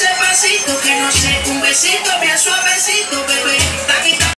ese pasito, que no sé, un besito bien suavecito, bebé.